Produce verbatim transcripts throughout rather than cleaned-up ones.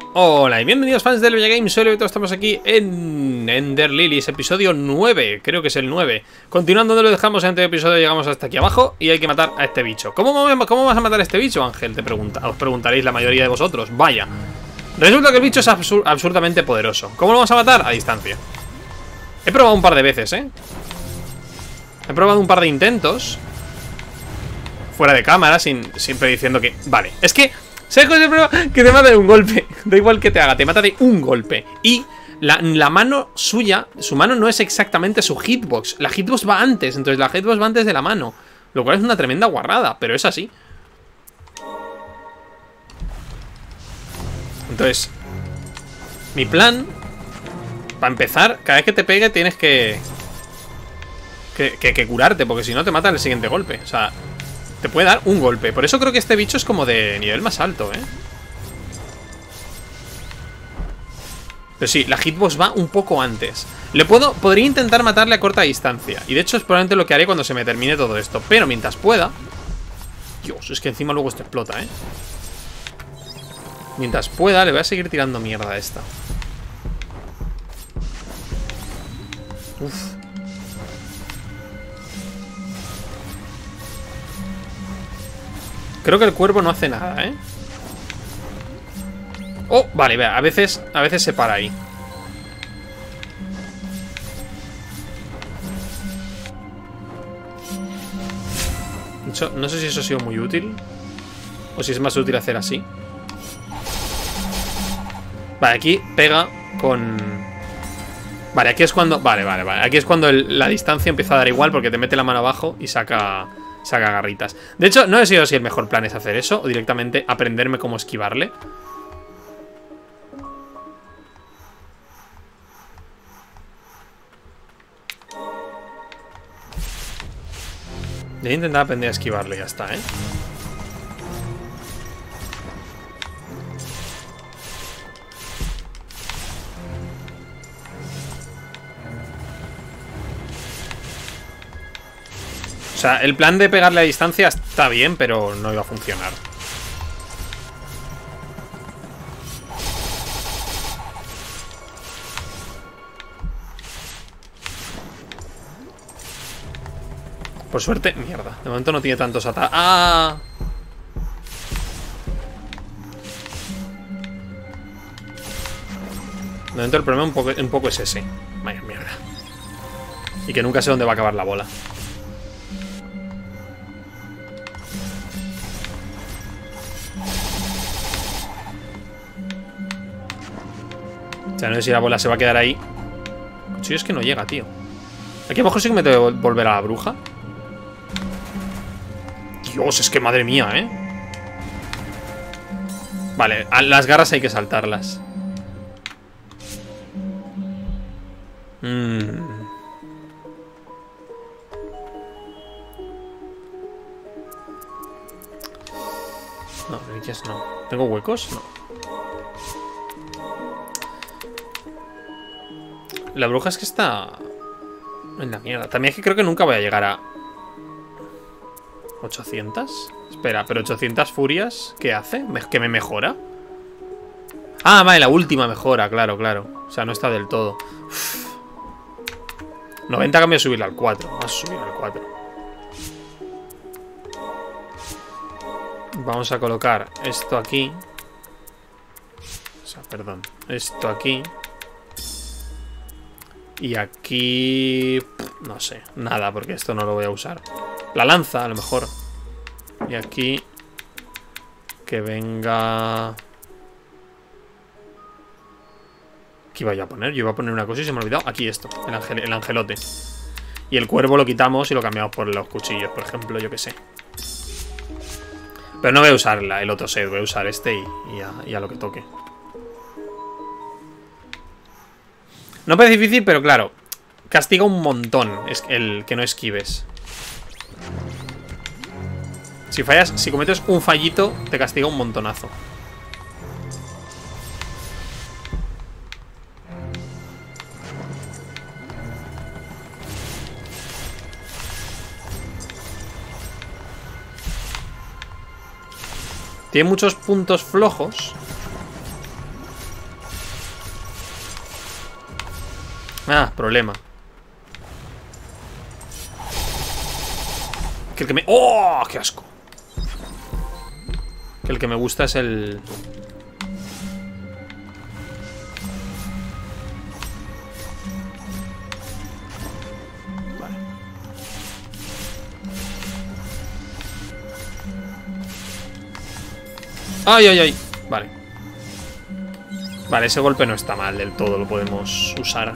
Hola y bienvenidos fans del Bella Games, soy Levito, estamos aquí en Ender Lilies, episodio nueve, creo que es el nueve. Continuando donde lo dejamos en este episodio, llegamos hasta aquí abajo y hay que matar a este bicho. ¿Cómo, cómo vas a matar a este bicho, Ángel? Te pregunta, os preguntaréis la mayoría de vosotros. Vaya, resulta que el bicho es absur absurdamente poderoso. ¿Cómo lo vamos a matar? A distancia. He probado un par de veces, ¿eh? He probado un par de intentos fuera de cámara, sin, siempre diciendo que... Vale, es que... ¿Sabes cuál es el problema? Que te mata de un golpe. Da igual que te haga, te mata de un golpe. Y la, la mano suya, su mano no es exactamente su hitbox. La hitbox va antes, entonces la hitbox va antes de la mano. Lo cual es una tremenda guarrada, pero es así. Entonces, mi plan, para empezar, cada vez que te pegue tienes que... Que, que, que curarte, porque si no te mata en el siguiente golpe. O sea... Te puede dar un golpe. Por eso creo que este bicho es como de nivel más alto, ¿eh? Pero sí, la hitbox va un poco antes. Le puedo, podría intentar matarle a corta distancia. Y de hecho es probablemente lo que haré cuando se me termine todo esto. Pero mientras pueda... Dios, es que encima luego esto explota, ¿eh? Mientras pueda, le voy a seguir tirando mierda a esta. Uf. Creo que el cuervo no hace nada, ¿eh? Oh, vale, vea, a veces, a veces se para ahí. De hecho, no sé si eso ha sido muy útil o si es más útil hacer así. Vale, aquí pega con... Vale, aquí es cuando... Vale, vale, vale. Aquí es cuando el, la distancia empieza a dar igual porque te mete la mano abajo y saca... Saca garritas. De hecho, no he decidido si el mejor plan es hacer eso o directamente aprenderme cómo esquivarle. Voy a intentar aprender a esquivarle y ya está, ¿eh? O sea, el plan de pegarle a distancia está bien, pero no iba a funcionar. Por suerte, mierda. De momento no tiene tantos ataques. ¡Ah! De momento el problema un poco, un poco es ese. Vaya mierda. Y que nunca sé dónde va a acabar la bola. O sea, no sé si la bola se va a quedar ahí. Si es que no llega, tío. Aquí abajo sí que me tengo que volver a la bruja. Dios, es que madre mía, ¿eh? Vale, a las garras hay que saltarlas. Mmm. No, reliquias no. ¿Tengo huecos? No. La bruja es que está en la mierda. También es que creo que nunca voy a llegar a ochocientas. Espera, pero ochocientas furias, ¿qué hace? ¿Que me mejora? Ah, vale, la última mejora, claro, claro. O sea, no está del todo. Uf. noventa cambio a subirla al cuatro. Vamos a subir al cuatro. Vamos a colocar esto aquí. O sea, perdón. Esto aquí. Y aquí... No sé, nada, porque esto no lo voy a usar. La lanza, a lo mejor. Y aquí... Que venga... ¿Qué iba yo a poner? Yo iba a poner una cosa y se me ha olvidado. Aquí esto, el, angel el angelote. Y el cuervo lo quitamos y lo cambiamos por los cuchillos, por ejemplo, yo qué sé. Pero no voy a usar la, el otro set, voy a usar este y, y, a, y a lo que toque. No parece difícil, pero claro, castiga un montón es el que no esquives. Si fallas, si cometes un fallito, te castiga un montonazo. Tiene muchos puntos flojos. Ah, problema. Que el que me... ¡Oh! ¡Qué asco! Que el que me gusta es el... Vale. ¡Ay, ay, ay! Vale. Vale, ese golpe no está mal del todo, lo podemos usar.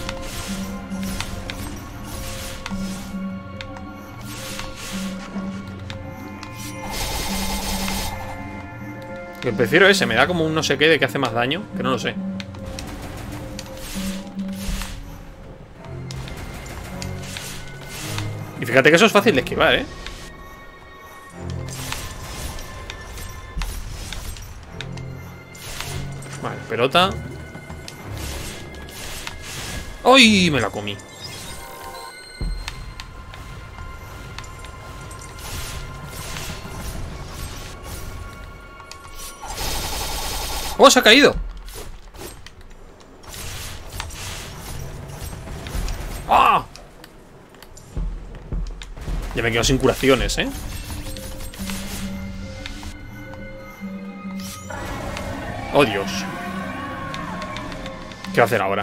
Que prefiero ese, me da como un no sé qué de que hace más daño, que no lo sé. Y fíjate que eso es fácil de esquivar, ¿eh? Vale, pelota. ¡Ay! Me la comí. ¡Oh! Se ha caído. ¡Ah! Ya me quedo sin curaciones, ¿eh? ¡Oh, Dios! ¿Qué va a hacer ahora?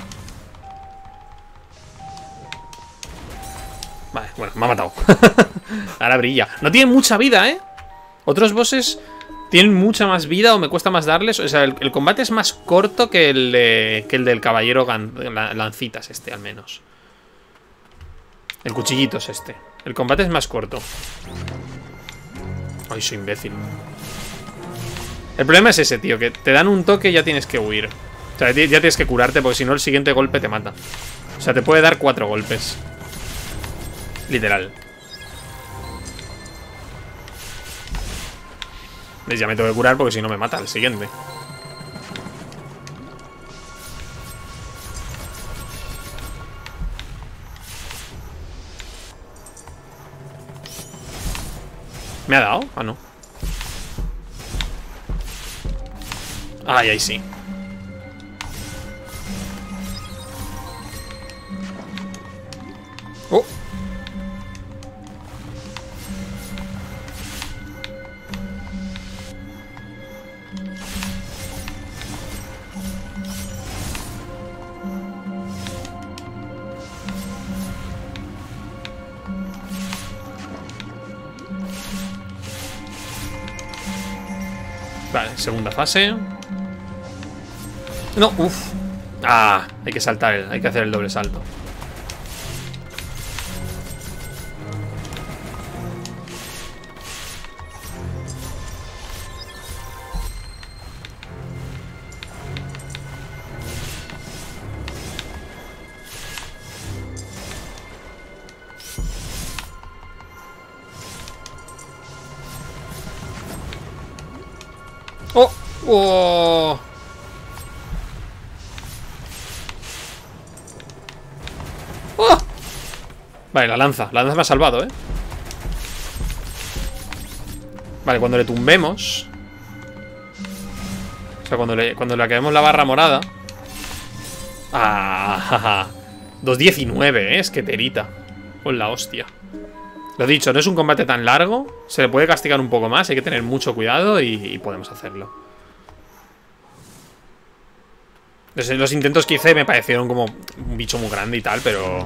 Vale, bueno, me ha matado. Ahora brilla. No tiene mucha vida, ¿eh? Otros bosses tienen mucha más vida o me cuesta más darles. O sea, el, el combate es más corto que el, de, que el del caballero gan, lancitas este, al menos. El cuchillito es este. El combate es más corto. Ay, soy imbécil. El problema es ese, tío, que te dan un toque y ya tienes que huir. O sea, ya tienes que curarte porque si no el siguiente golpe te mata. O sea, te puede dar cuatro golpes. Literal. ¿Ves? Ya me tengo que curar porque si no me mata el siguiente. ¿Me ha dado? Ah, no. Ay, ahí sí. Oh. Vale, segunda fase. No, uff. Ah, hay que saltar, el, hay que hacer el doble salto. Oh, oh. ¡Oh! Vale, la lanza. La lanza me ha salvado, ¿eh? Vale, cuando le tumbemos... O sea, cuando le, cuando le acabemos la barra morada... ¡Ah! dos diecinueve, ¿eh? Es que terita. Con la hostia. Lo dicho, no es un combate tan largo. Se le puede castigar un poco más. Hay que tener mucho cuidado y, y podemos hacerlo. Los, los intentos que hice me parecieron como un bicho muy grande y tal, pero...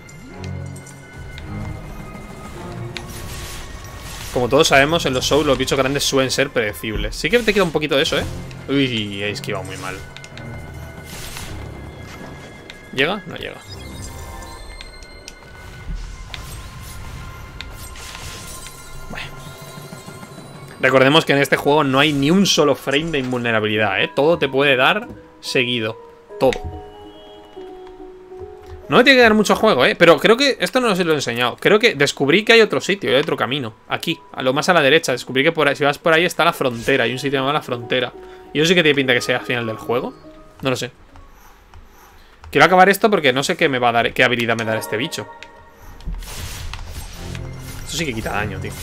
Como todos sabemos, en los Souls los bichos grandes suelen ser predecibles. Sí que te queda un poquito de eso, ¿eh? Uy, he esquivado muy mal. ¿Llega? No llega. Bueno. Recordemos que en este juego no hay ni un solo frame de invulnerabilidad, ¿eh? Todo te puede dar seguido. Todo. No me tiene que dar mucho juego, ¿eh? Pero creo que... Esto no se lo he enseñado. Creo que descubrí que hay otro sitio, hay otro camino. Aquí, a lo más a la derecha. Descubrí que por ahí, si vas por ahí está la frontera. Hay un sitio llamado la frontera. Y eso sí que tiene pinta que sea al final del juego. No lo sé. Quiero acabar esto porque no sé qué me va a dar, qué habilidad me da este bicho. Eso sí que quita daño, tío.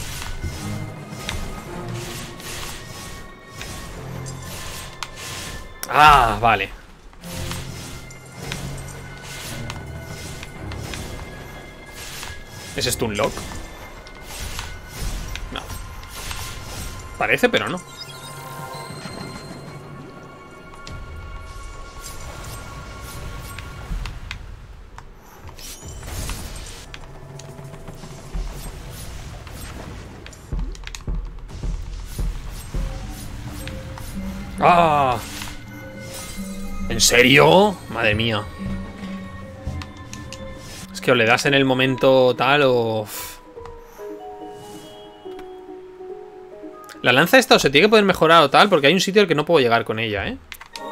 Ah, vale. ¿Es Stunlock? No. Parece, pero no. ¡Ah! ¿En serio? Madre mía. Es que o le das en el momento tal o... La lanza esta o se tiene que poder mejorar o tal, porque hay un sitio al que no puedo llegar con ella, ¿eh?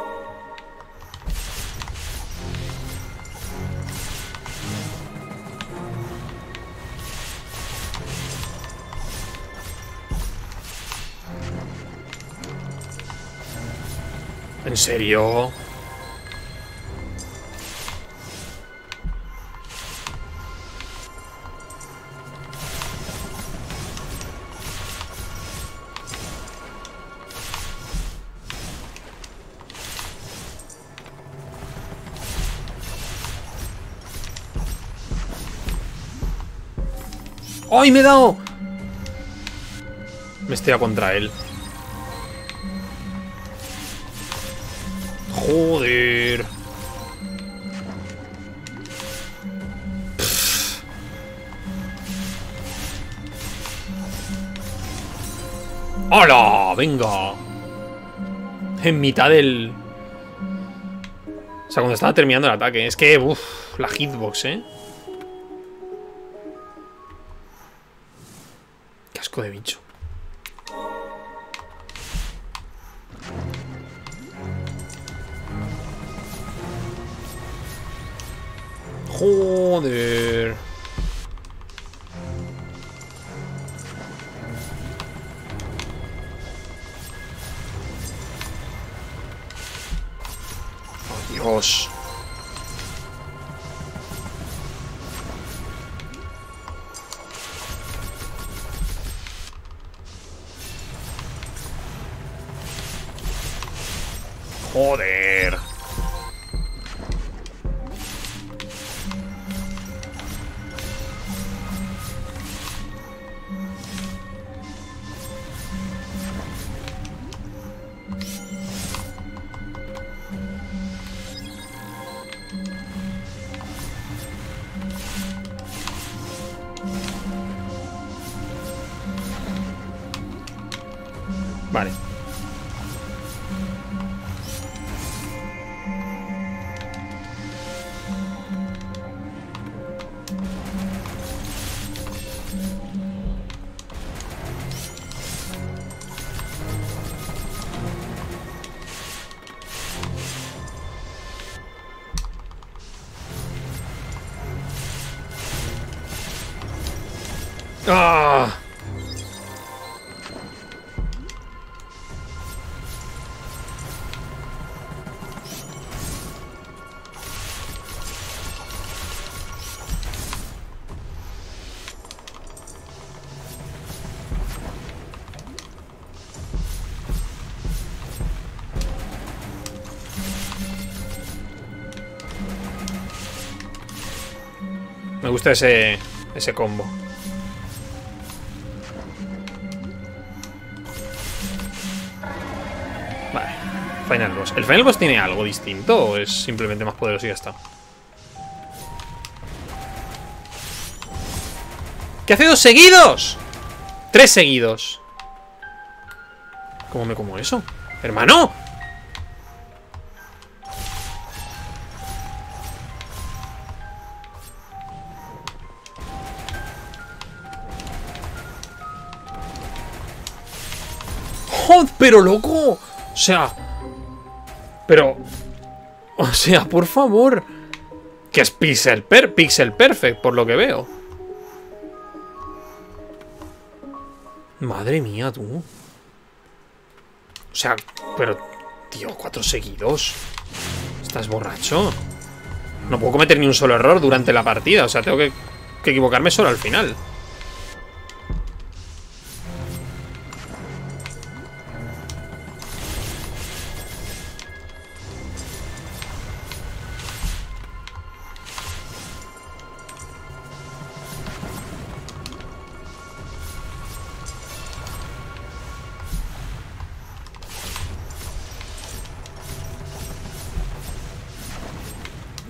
¿En serio? ¡Ay, me he dado! Me estoy a contra él. Joder. Pff. ¡Hala! ¡Venga! En mitad del... O sea, cuando estaba terminando el ataque. Es que, uff, la hitbox, ¿eh? Qué asco de bicho. Joder. Oh, Dios. Joder. Vale. ¡Ah! Me gusta ese, ese combo. Vale, Final Boss. ¿El Final Boss tiene algo distinto o es simplemente más poderoso y ya está? ¿Qué hace dos seguidos? Tres seguidos. ¿Cómo me como eso? ¡Hermano! ¡Joder, pero loco! O sea... Pero... O sea, por favor. Que es pixel, per pixel perfect, por lo que veo. Madre mía, tú. O sea, pero... Tío, cuatro seguidos. ¿Estás borracho? No puedo cometer ni un solo error durante la partida. O sea, tengo que, que equivocarme solo al final.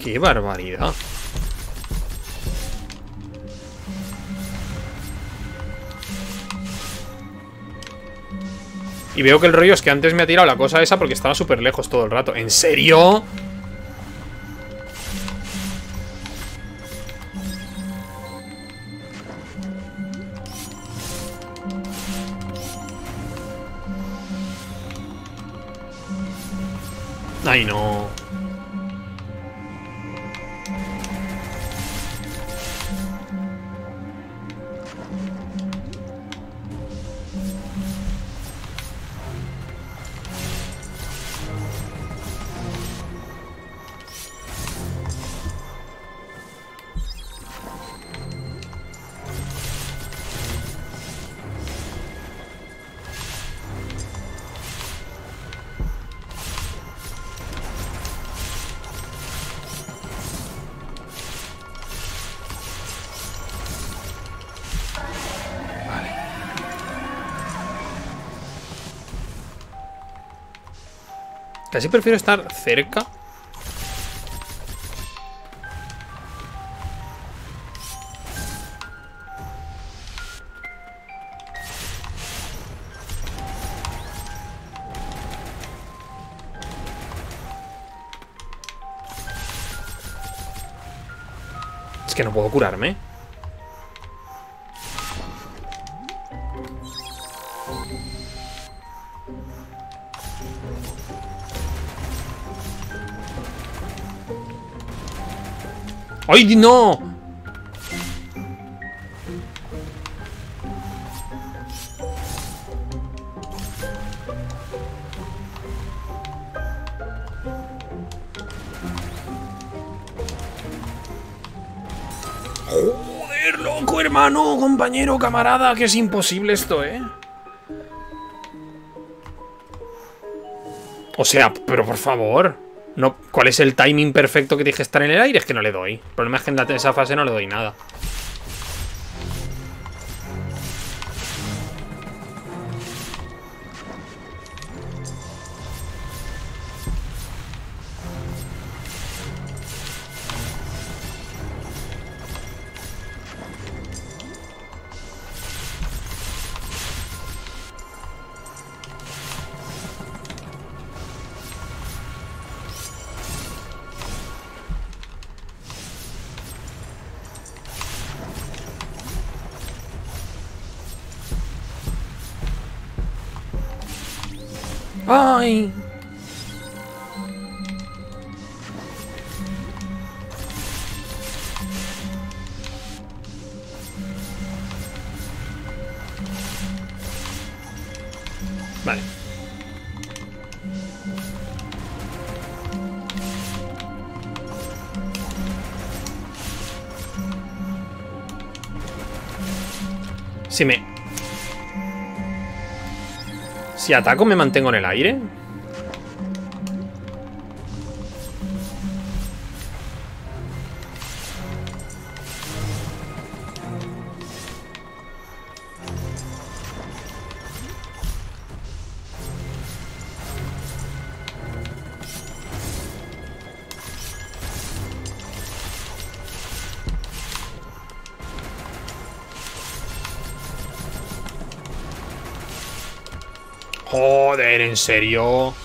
¡Qué barbaridad! Y veo que el rollo es que antes me ha tirado la cosa esa porque estaba súper lejos todo el rato. ¿En serio? Ay, no. Casi prefiero estar cerca. Es que no puedo curarme. ¡Ay, no! Joder, loco, hermano, compañero, camarada, que es imposible esto, ¿eh? O sea, pero por favor. No, ¿cuál es el timing perfecto que dije estar en el aire? Es que no le doy. El problema es que en la, esa fase no le doy nada. ¡Ay! Vale. Si me... Si ataco, ¿me mantengo en el aire? Joder, ¿en serio?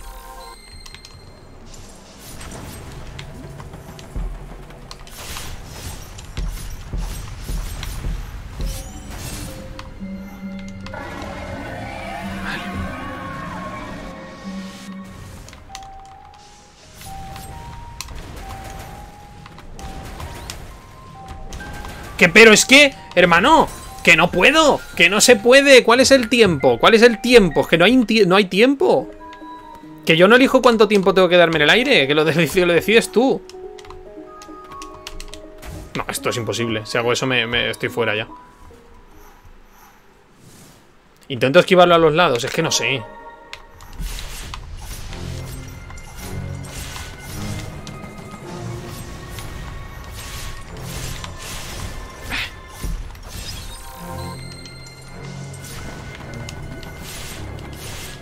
¿Qué? Pero es que, hermano, que no puedo, que no se puede. ¿Cuál es el tiempo? ¿Cuál es el tiempo? Es que no hay, no hay tiempo. Que yo no elijo cuánto tiempo tengo que darme en el aire. Que lo, decides, lo decides tú. No, esto es imposible. Si hago eso me, me estoy fuera ya. Intento esquivarlo a los lados. Es que no sé.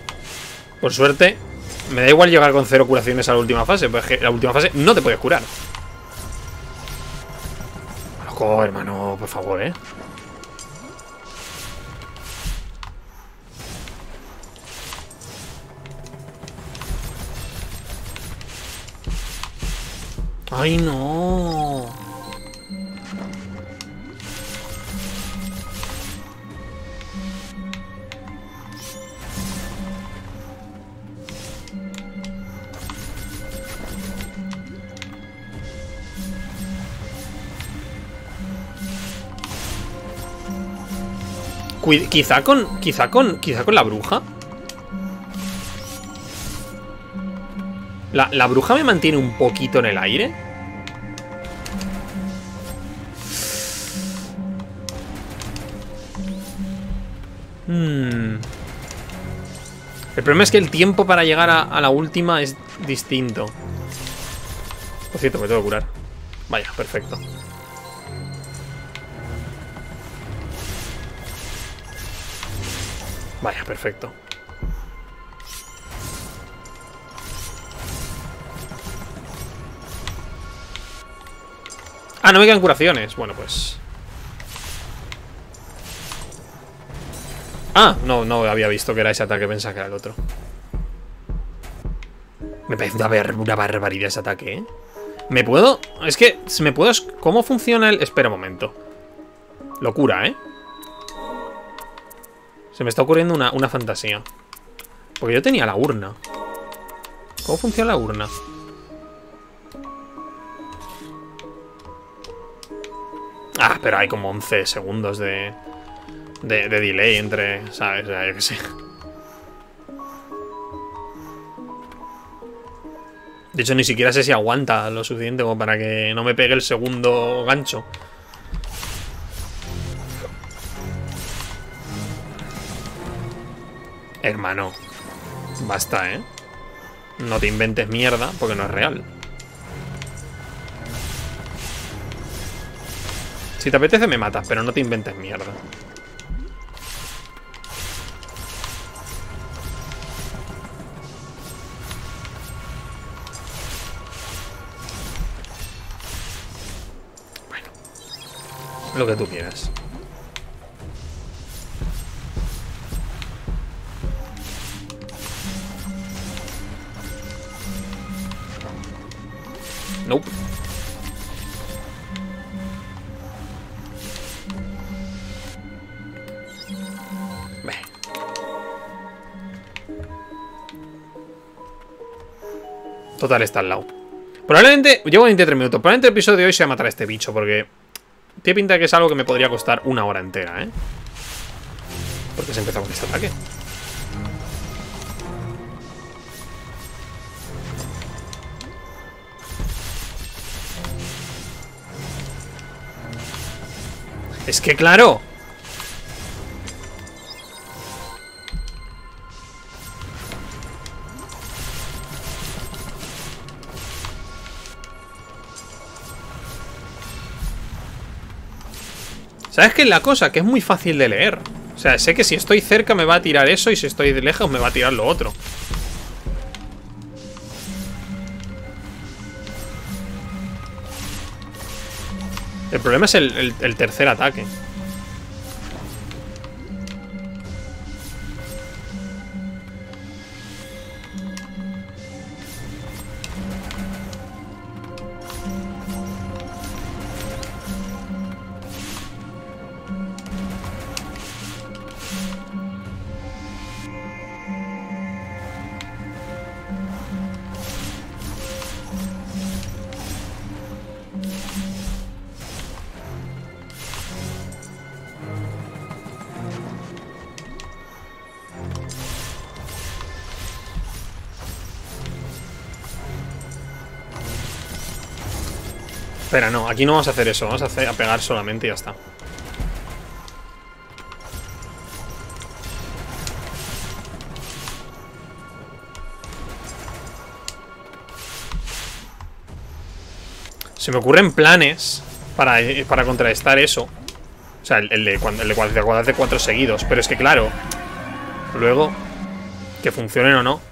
Por suerte, me da igual llegar con cero curaciones a la última fase, porque la última fase no te puedes curar. Co, hermano, por favor, eh. ¡Ay, no! Cuid- quizá con... Quizá con... Quizá con la bruja. La, la bruja me mantiene un poquito en el aire. Hmm. El problema es que el tiempo para llegar a, a la última es distinto. Por cierto, me tengo que curar. Vaya, perfecto. Vaya, perfecto. Ah, no me quedan curaciones. Bueno, pues... Ah, no, no había visto que era ese ataque. Pensaba que era el otro. Me parece una, bar una barbaridad ese ataque, ¿eh? ¿Me puedo...? Es que... ¿Me puedo...? ¿Cómo funciona el...? Espera un momento. Locura, ¿eh? Se me está ocurriendo una, una fantasía. Porque yo tenía la urna. ¿Cómo funciona la urna? Ah, pero hay como once segundos de... De, de delay entre... ¿Sabes? O sea, yo qué sé. De hecho, ni siquiera sé si aguanta lo suficiente como para que no me pegue el segundo gancho. Hermano, basta, ¿eh? No te inventes mierda, porque no es real. Si te apetece me matas, pero no te inventes mierda. Bueno, lo que tú quieras. Nope. Ve. Total, está al lado. Probablemente, llevo veintitrés minutos. Probablemente el episodio de hoy sea matar a este bicho, porque tiene pinta de que es algo que me podría costar una hora entera, ¿eh? Porque se empezó con este ataque. Es que claro. ¿Sabes qué es la cosa? Que es muy fácil de leer. O sea, sé que si estoy cerca me va a tirar eso y si estoy de lejos me va a tirar lo otro. El problema es el, el, el tercer ataque. Espera, no, aquí no vamos a hacer eso. Vamos a, hacer, a pegar solamente y ya está. Se me ocurren planes para, para contrarrestar eso. O sea, el, el de cuando el de hace cuatro seguidos. Pero es que claro, luego, que funcionen o no.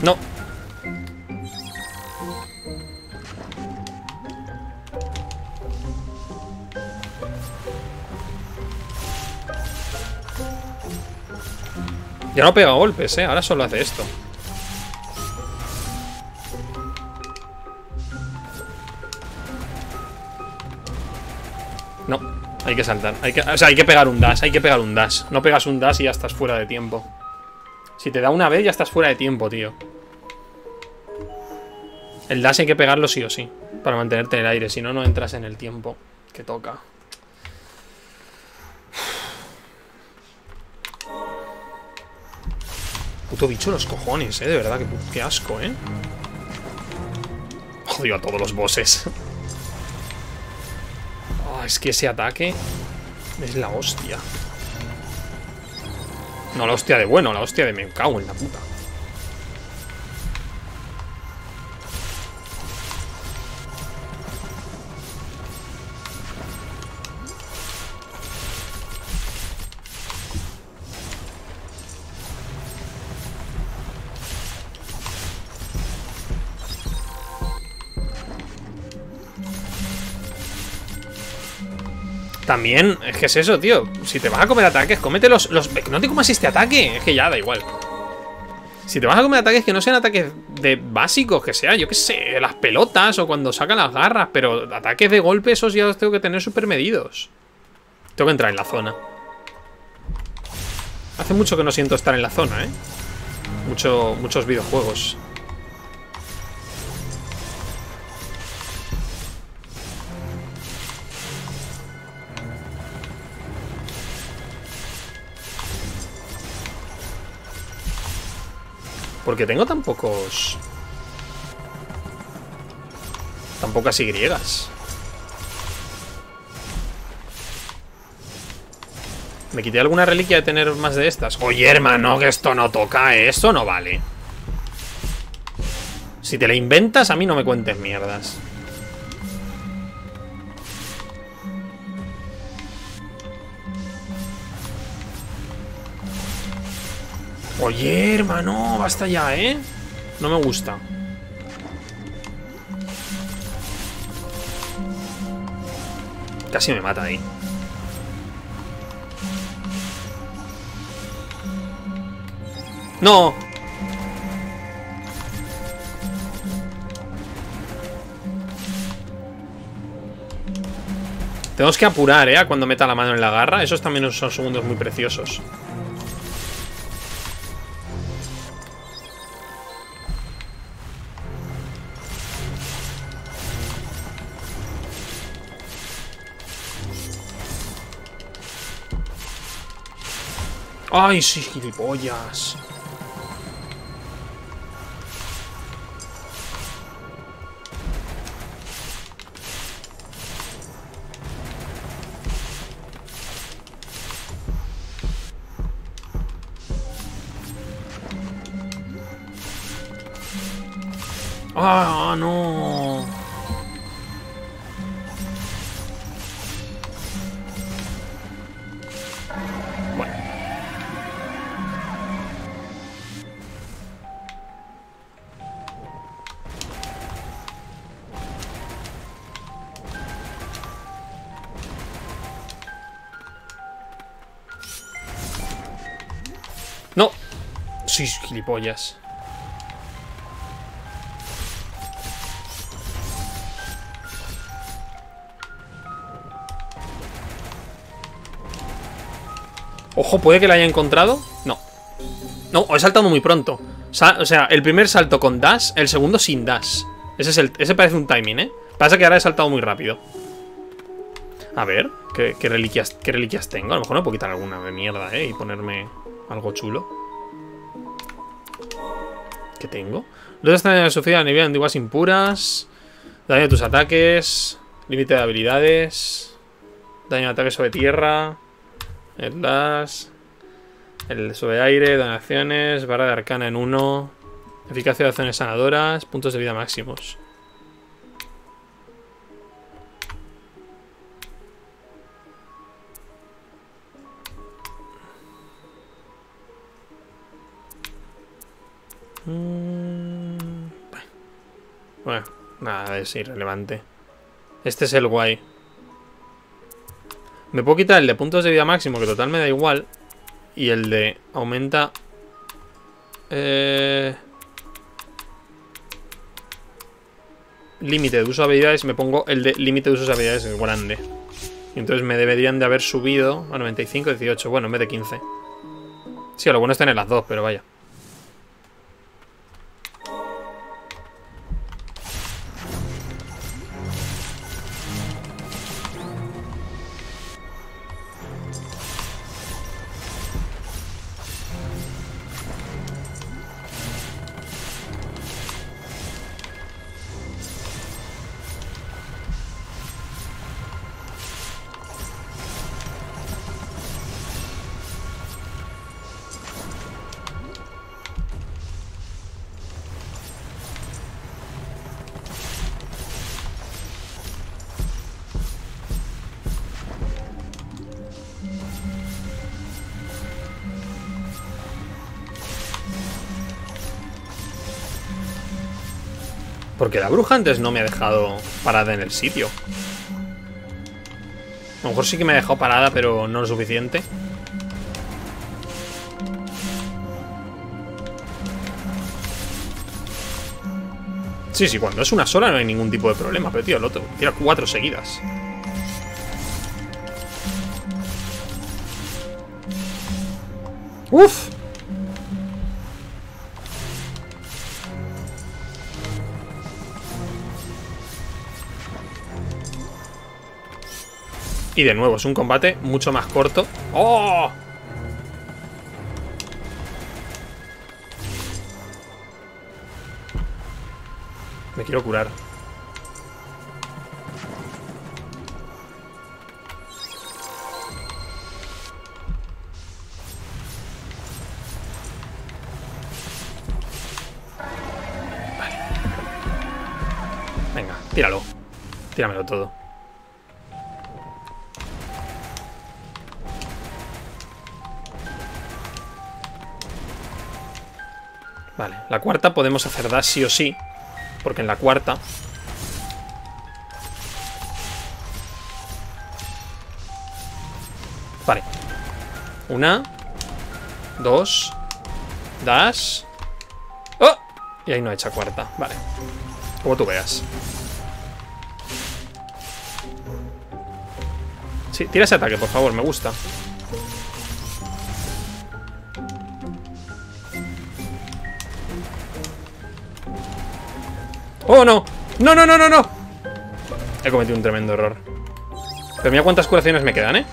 No. Ya no pega golpes, eh. Ahora solo hace esto. No, hay que saltar. Hay que, o sea, hay que pegar un dash. Hay que pegar un dash. No pegas un dash y ya estás fuera de tiempo. Si te da una vez, ya estás fuera de tiempo, tío. El dash hay que pegarlo sí o sí. Para mantenerte en el aire. Si no, no entras en el tiempo que toca. Puto bicho los cojones, eh. De verdad, que, qué asco, eh. Odio a todos los bosses. Oh, es que ese ataque es la hostia. No la hostia de bueno, la hostia de me cago en la puta. También, es que es eso, tío. Si te vas a comer ataques, cómete los, los... No te comas este ataque. Es que ya da igual. Si te vas a comer ataques que no sean ataques de básicos, que sea, yo qué sé, las pelotas o cuando sacan las garras. Pero ataques de golpe, esos ya los tengo que tener súper medidos. Tengo que entrar en la zona. Hace mucho que no siento estar en la zona, ¿eh? Mucho, muchos videojuegos. Porque tengo tan pocos... Tan pocas Y. ¿Me quité alguna reliquia de tener más de estas? Oye, hermano, que esto no toca, ¿eh? Esto no vale. Si te la inventas, a mí no me cuentes mierdas. Oye, hermano, basta ya, ¿eh? No me gusta. Casi me mata ahí. ¡No! Tenemos que apurar, ¿eh? Cuando meta la mano en la garra. Esos también son segundos muy preciosos. ¡Ay, sí, gilipollas! ¡Ah, no! Bueno. ¡No! Sí, gilipollas. Ojo, ¿puede que la haya encontrado? No. No, he saltado muy pronto. Sa O sea, el primer salto con dash, el segundo sin dash. Ese, es el ese parece un timing, ¿eh? Pasa que ahora he saltado muy rápido. A ver, ¿qué, qué, reliquias, ¿qué reliquias tengo? A lo mejor me puedo quitar alguna de mierda, ¿eh? Y ponerme algo chulo. ¿Qué tengo? Los están sufrido a nivel de antiguas impuras. Daño de tus ataques. Límite de habilidades. Daño de ataque sobre tierra. El dash. El sobre aire. Donaciones. Barra de arcana en uno. Eficacia de acciones sanadoras. Puntos de vida máximos. Mm. Bueno, nada, es irrelevante. Este es el guay. Me puedo quitar el de puntos de vida máximo, que total me da igual. Y el de aumenta... Eh... Límite de uso de habilidades. Me pongo el de límite de uso de habilidades grande. Y entonces me deberían de haber subido a noventa y cinco, dieciocho. Bueno, en vez de quince. Sí, lo bueno es tener las dos, pero vaya. Porque la bruja antes no me ha dejado parada en el sitio. A lo mejor sí que me ha dejado parada, pero no lo suficiente. Sí, sí, cuando es una sola no hay ningún tipo de problema. Pero tío, el otro tira cuatro seguidas. ¡Uf! Y de nuevo, es un combate mucho más corto. ¡Oh! Me quiero curar. Vale. Venga, tíralo. Tíramelo todo. Vale, la cuarta podemos hacer dash sí o sí. Porque en la cuarta... Vale. Una. Dos. Dash. ¡Oh! Y ahí no echa cuarta. Vale. Como tú veas. Sí, tira ese ataque, por favor, me gusta. ¡Oh, no! ¡No, no, no, no, no! He cometido un tremendo error. Pero mira cuántas curaciones me quedan, ¿eh?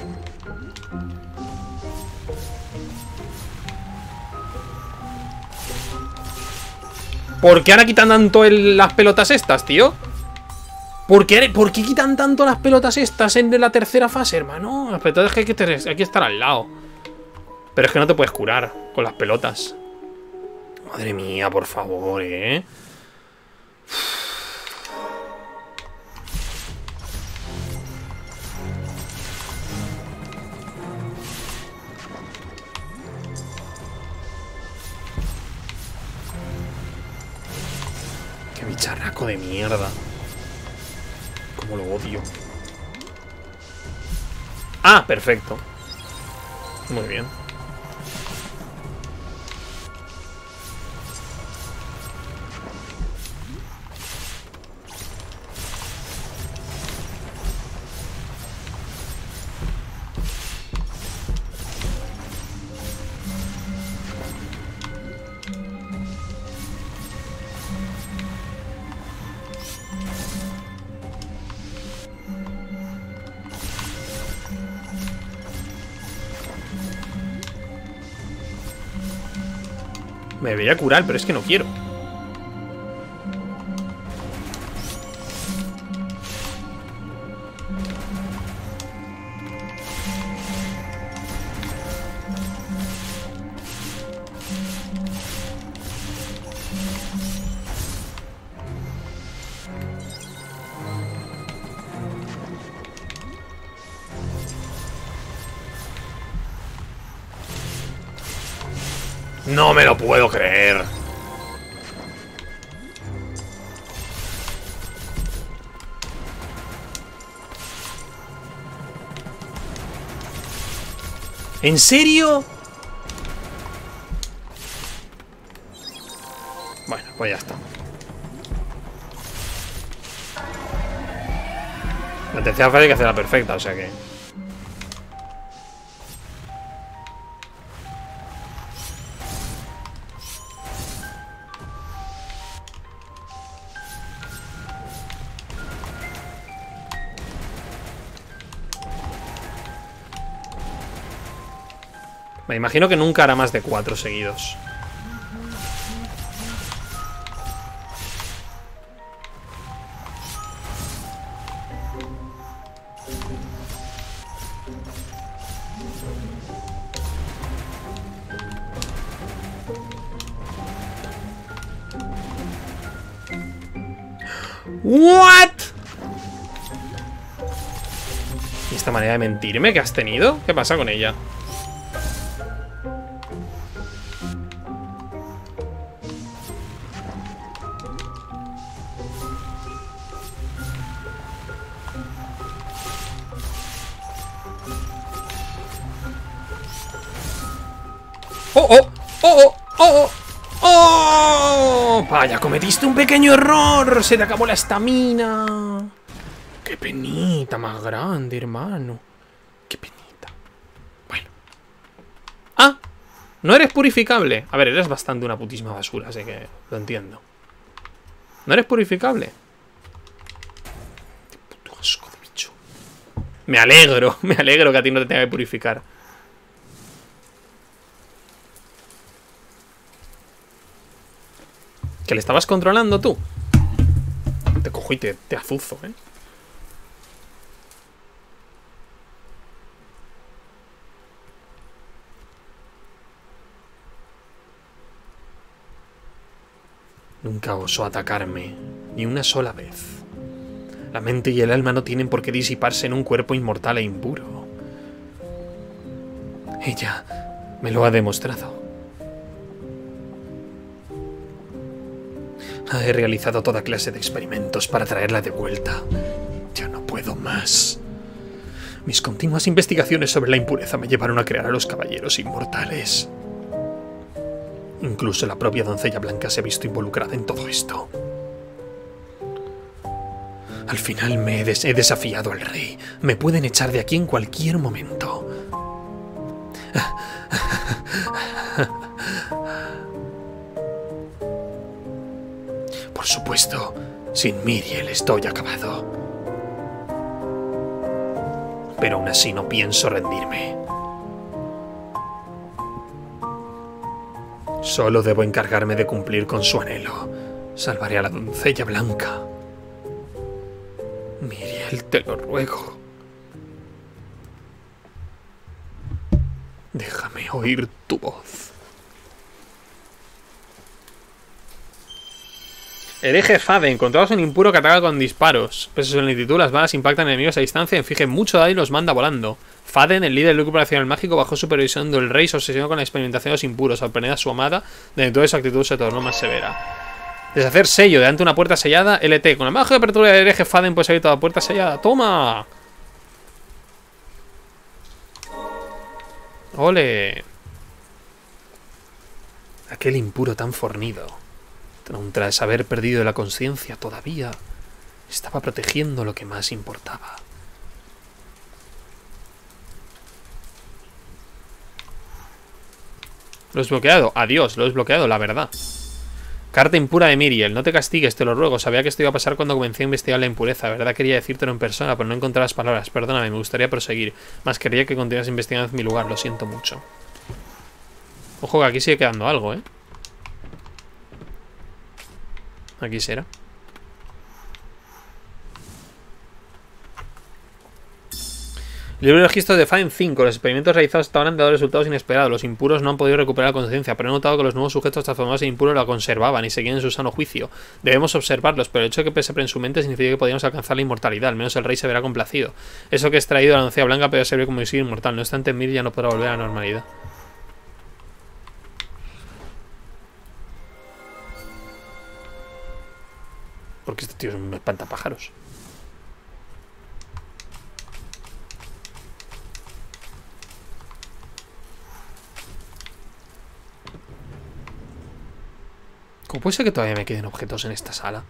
¿Por qué ahora quitan tanto el, las pelotas estas, tío? ¿Por qué, ¿Por qué quitan tanto las pelotas estas en la tercera fase, hermano? Las pelotas que hay que, hay que estar al lado. Pero es que no te puedes curar con las pelotas. Madre mía, por favor, ¿eh? Qué bicharraco de mierda. Cómo lo odio. Ah, perfecto. Muy bien. Me debería curar, pero es que no quiero. No me lo puedo creer. ¿En serio? Bueno, pues ya está. La tercera fase hay que hacerla perfecta, o sea que... Me imagino que nunca hará más de cuatro seguidos. ¿What? ¿Y esta manera de mentirme que has tenido? ¿Qué pasa con ella? ¡Oh, oh! ¡Oh, oh! ¡Oh, oh! ¡Oh! Vaya, cometiste un pequeño error. Se te acabó la estamina. ¡Qué penita más grande, hermano! ¡Qué penita! Bueno. ¡Ah! No eres purificable. A ver, eres bastante una putísima basura, así que lo entiendo. ¿No eres purificable? ¡Qué puto asco de bicho! Me alegro, me alegro que a ti no te tenga que purificar. ¿Que le estabas controlando tú? Te cojo y te, te azuzo, ¿eh? Nunca osó atacarme, ni una sola vez. La mente y el alma no tienen por qué disiparse en un cuerpo inmortal e impuro. Ella me lo ha demostrado. He realizado toda clase de experimentos para traerla de vuelta. Ya no puedo más. Mis continuas investigaciones sobre la impureza me llevaron a crear a los caballeros inmortales. Incluso la propia doncella blanca se ha visto involucrada en todo esto. Al final me he, des he desafiado al rey. Me pueden echar de aquí en cualquier momento. Por supuesto, sin Miriel estoy acabado. Pero aún así no pienso rendirme. Solo debo encargarme de cumplir con su anhelo. Salvaré a la doncella blanca. Miriel, te lo ruego. Déjame oír tu voz. Hereje Fade. Encontrados un impuro que ataca con disparos. Pese a su lentitud, las balas impactan enemigos a distancia, infligen mucho daño y los manda volando. Faden, el líder del grupo operacional mágico, bajo supervisión del rey, se obsesionó con la experimentación de los impuros. Al aprender a su amada, de entonces su actitud se tornó más severa. Deshacer sello delante de una puerta sellada. L T. Con la magia de apertura del hereje Faden puedes abrir toda puerta sellada. ¡Toma! ¡Ole! Aquel impuro tan fornido, tras haber perdido la conciencia, todavía estaba protegiendo lo que más importaba. Lo he desbloqueado. Adiós, lo he desbloqueado, la verdad. Carta impura de Miriel. No te castigues, te lo ruego. Sabía que esto iba a pasar cuando comencé a investigar la impureza. La verdad quería decírtelo en persona, pero no encontré las palabras. Perdóname, me gustaría proseguir. Más quería que continuaras investigando en mi lugar. Lo siento mucho. Ojo que aquí sigue quedando algo, ¿eh? Aquí será. Libro de registros de Faden cinco. Los experimentos realizados hasta ahora han dado resultados inesperados. Los impuros no han podido recuperar la conciencia, pero he notado que los nuevos sujetos transformados en impuros la conservaban y seguían en su sano juicio. Debemos observarlos, pero el hecho de que pese en su mente significa que podríamos alcanzar la inmortalidad. Al menos el rey se verá complacido. Eso que he extraído de la doncella blanca puede servir como visión inmortal. No obstante, Mir ya no podrá volver a la normalidad. Porque este tío es un espantapájaros. ¿Cómo puede ser que todavía me queden objetos en esta sala?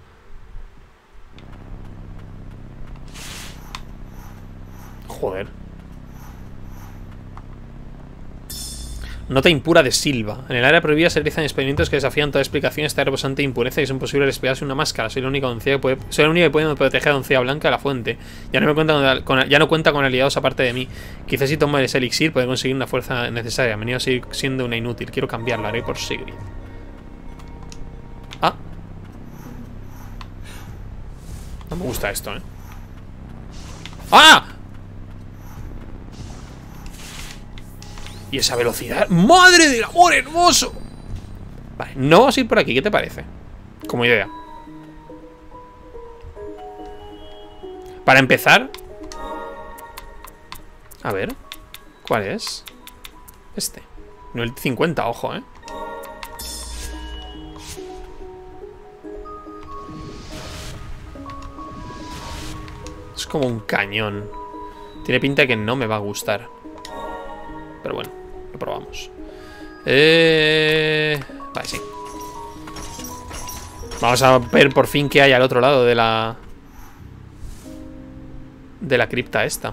Joder. Nota impura de Silva. En el área prohibida se realizan experimentos que desafían toda explicación. Esta reposante impureza y es imposible despegarse una máscara. Soy la única doncella que puede, soy la única que puede proteger a Doncella Blanca de la fuente. Ya no me cuenta con, con, ya no cuenta con aliados aparte de mí. Quizás si tomo ese elixir puede conseguir una fuerza necesaria. Me he venido a seguir siendo una inútil. Quiero cambiarla, haré por Sigrid. Ah. No me gusta esto, eh. ¡Ah! Y esa velocidad. ¡Madre del amor hermoso! Vale, no vamos a ir por aquí, ¿qué te parece? Como idea. Para empezar. A ver. ¿Cuál es? Este. Nivel cincuenta, ojo, eh. Es como un cañón. Tiene pinta de que no me va a gustar. Pero bueno, lo probamos. Eh... Vale, sí. Vamos a ver por fin qué hay al otro lado de la... De la cripta esta.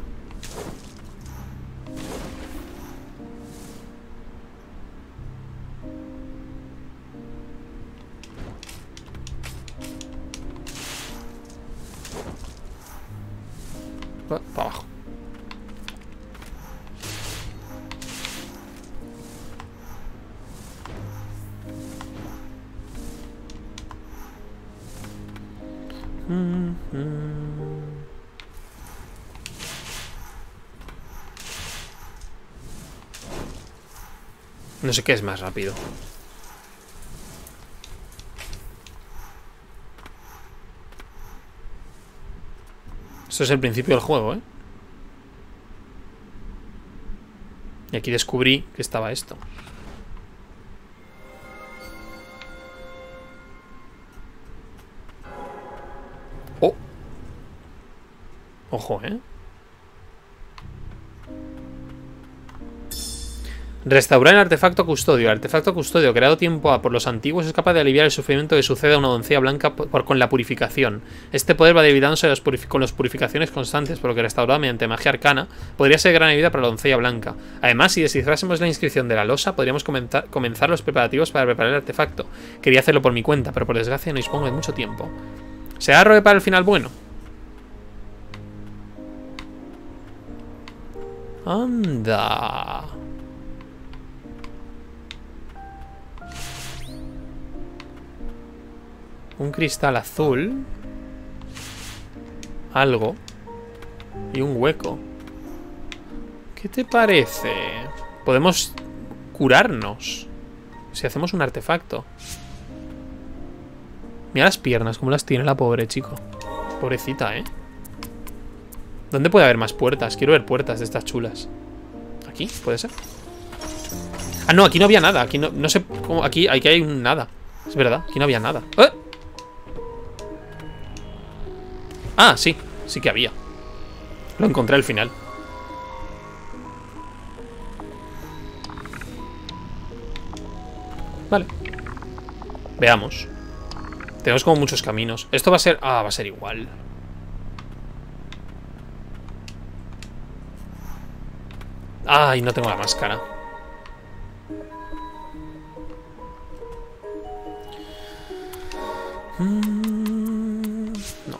Va, para abajo. No sé qué es más rápido. Esto es el principio del juego, ¿eh? Y aquí descubrí que estaba esto. Oh. Ojo, ¿eh? Restaurar el artefacto custodio. El artefacto custodio creado tiempo A por los antiguos es capaz de aliviar el sufrimiento que sucede a una doncella blanca por, por, con la purificación. Este poder va debilitándose los con las purificaciones constantes, por lo que restaurado mediante magia arcana podría ser de gran ayuda para la doncella blanca. Además, si descifrásemos la inscripción de la losa, podríamos comenzar, comenzar los preparativos para preparar el artefacto. Quería hacerlo por mi cuenta, pero por desgracia no dispongo de mucho tiempo. ¿Será robe para el final bueno? Anda. Un cristal azul. Algo. Y un hueco. ¿Qué te parece? Podemos curarnos si hacemos un artefacto. Mira las piernas, cómo las tiene la pobre, chico. Pobrecita, ¿eh? ¿Dónde puede haber más puertas? Quiero ver puertas de estas chulas. ¿Aquí? ¿Puede ser? Ah, no, aquí no había nada. Aquí no, no sé cómo. Aquí, aquí hay un nada. Es verdad, aquí no había nada. ¡Eh! Ah, sí, sí que había. Lo encontré al final. Vale. Veamos. Tenemos como muchos caminos. Esto va a ser... Ah, va a ser igual. Ay, no tengo la máscara. Mm, no.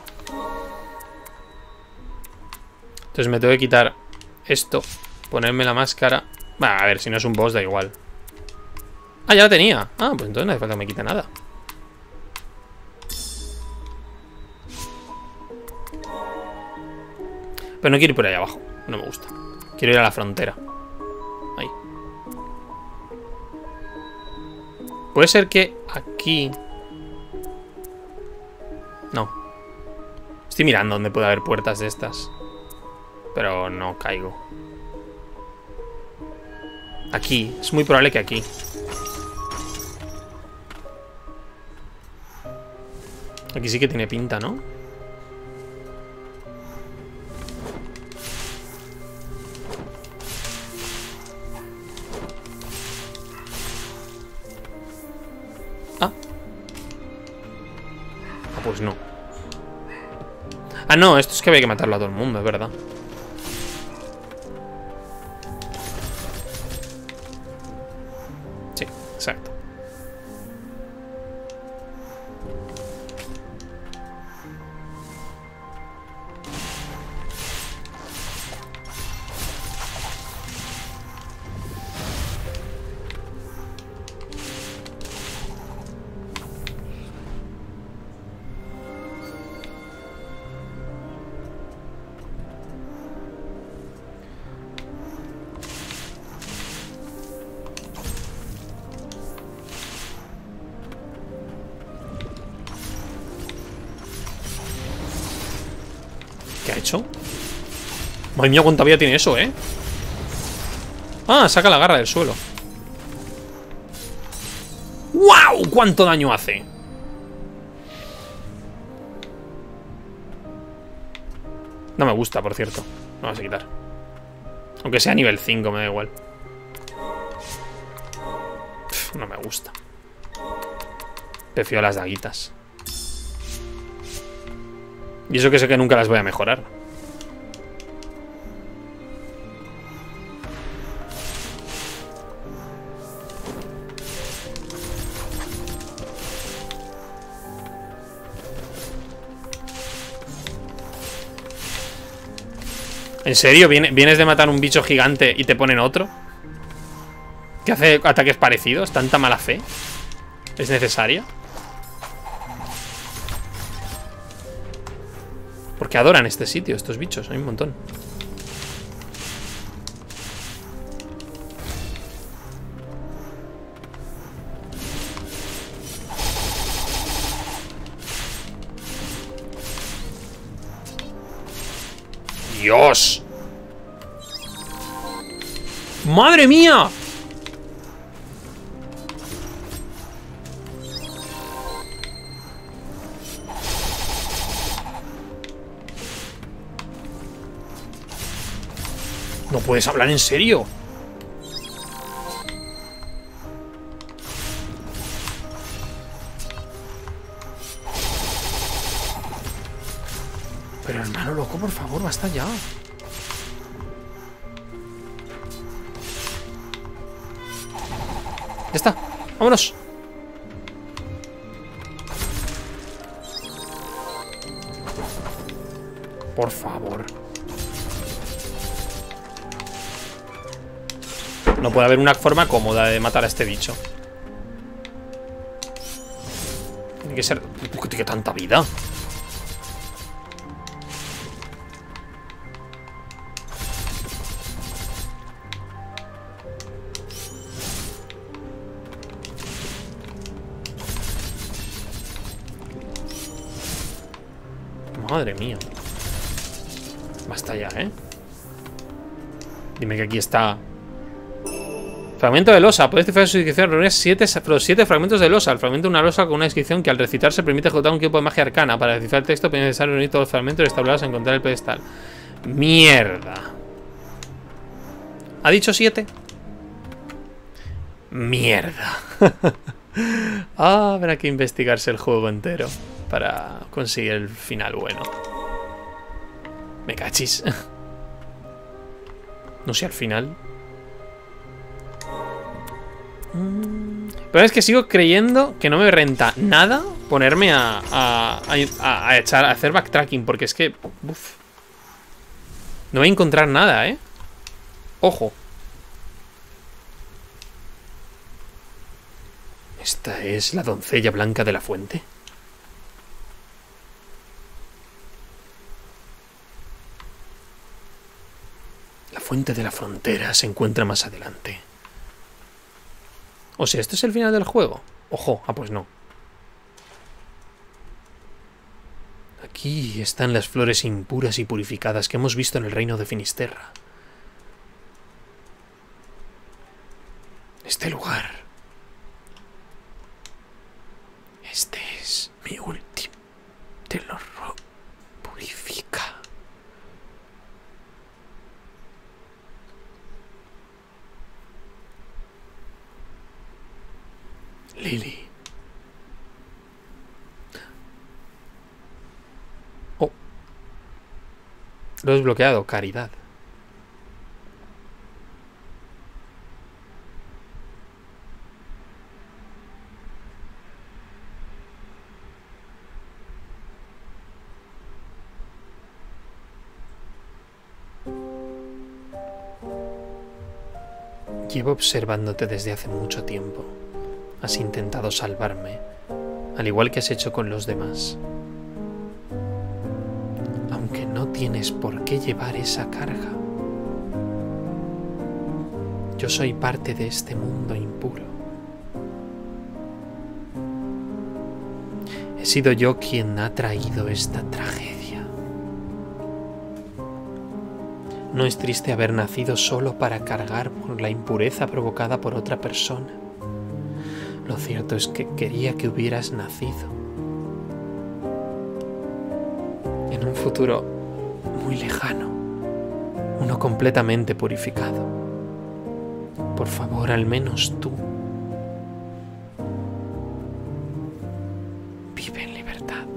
Entonces me tengo que quitar esto, ponerme la máscara. Bah, a ver, si no es un boss da igual. Ah, ya la tenía. Ah, pues entonces no hace falta que me quite nada. Pero no quiero ir por ahí abajo. No me gusta. Quiero ir a la frontera. Ahí. Puede ser que aquí... No. Estoy mirando dónde puede haber puertas de estas. Pero no caigo. Aquí. Es muy probable que aquí. Aquí sí que tiene pinta, ¿no? pues no. Ah, no, esto es que había que matarlo a todo el mundo, es verdad. Sí, exacto. ¿Qué ha hecho? Madre mía, cuánta vida tiene eso, ¿eh? Ah, saca la garra del suelo. ¡Wow! ¿Cuánto daño hace? No me gusta, por cierto. No vas a quitar. Aunque sea nivel cinco, me da igual. Pff, no me gusta. Prefiero las daguitas. Y eso que sé que nunca las voy a mejorar. ¿En serio? ¿Vienes de matar un bicho gigante y te ponen otro? ¿Que hace ataques parecidos? ¿Tanta mala fe? ¿Es necesaria? Porque adoran este sitio, estos bichos, hay un montón. ¡Dios! ¡Madre mía! ¿No puedes hablar en serio? Pero hermano loco, por favor, basta ya. Ya está, vámonos. Por favor. No puede haber una forma cómoda de matar a este bicho. Tiene que ser... ¿Por qué tiene tanta vida? Madre mía. Basta ya, ¿eh? Dime que aquí está... Fragmento de losa. Puedes cifrar su descripción. Reunir siete, los siete fragmentos de losa. El fragmento de una losa con una descripción que al recitarse permite ejecutar un equipo de magia arcana. Para descifrar el texto, es necesario reunir todos los fragmentos y restaurarlos a encontrar el pedestal. Mierda. ¿Ha dicho siete? Mierda. Ah, habrá que investigarse el juego entero para conseguir el final bueno. Me cachis. No sé, al final... Pero es que sigo creyendo que no me renta nada ponerme a, a, a, a echar, a hacer backtracking, porque es que... Uf, no voy a encontrar nada, ¿eh? Ojo. ¿Esta es la doncella blanca de la fuente? La fuente de la frontera se encuentra más adelante. O sea, ¿esto es el final del juego? Ojo, ah, pues no. Aquí están las flores impuras y purificadas que hemos visto en el reino de Finisterra. Este lugar. Este es mi último. Te lo ro- purifica. Lily. Lo he desbloqueado, caridad. Llevo observándote desde hace mucho tiempo. Has intentado salvarme, al igual que has hecho con los demás. Aunque no tienes por qué llevar esa carga. Yo soy parte de este mundo impuro. He sido yo quien ha traído esta tragedia. No es triste haber nacido solo para cargar por la impureza provocada por otra persona. Lo cierto es que quería que hubieras nacido en un futuro muy lejano, uno completamente purificado. Por favor, al menos tú, vive en libertad.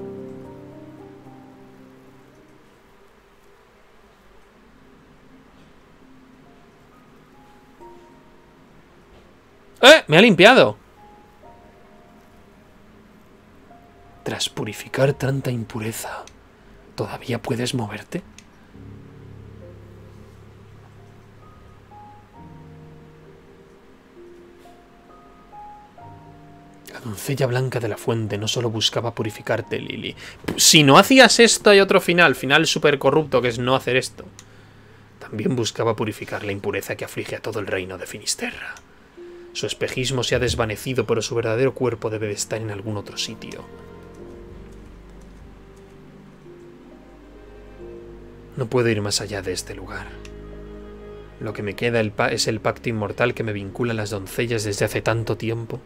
¡Eh! ¡Me ha limpiado! Tras purificar tanta impureza, ¿todavía puedes moverte? La doncella blanca de la fuente no solo buscaba purificarte, Lily. Si no hacías esto hay otro final, final súper corrupto, que es no hacer esto. También buscaba purificar la impureza que aflige a todo el reino de Finisterra. Su espejismo se ha desvanecido, pero su verdadero cuerpo debe de estar en algún otro sitio. No puedo ir más allá de este lugar. Lo que me queda el pa es el pacto inmortal que me vincula a las doncellas desde hace tanto tiempo.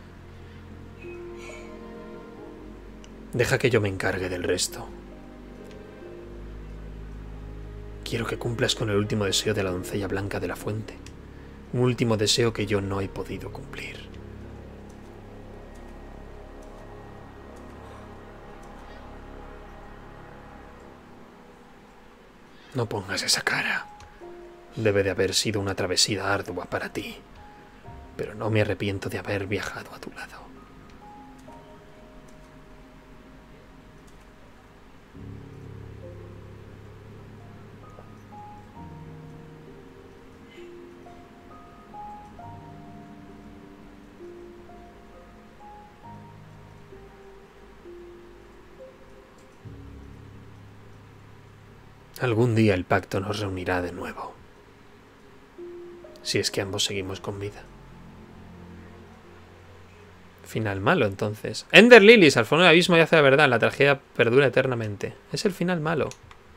Deja que yo me encargue del resto. Quiero que cumplas con el último deseo de la doncella blanca de la fuente. Un último deseo que yo no he podido cumplir. No pongas esa cara. Debe de haber sido una travesía ardua para ti, pero no me arrepiento de haber viajado a tu lado. Algún día el pacto nos reunirá de nuevo. Si es que ambos seguimos con vida. Final malo, entonces. Ender Lilies, al fondo del abismo yace la verdad. La tragedia perdura eternamente. Es el final malo.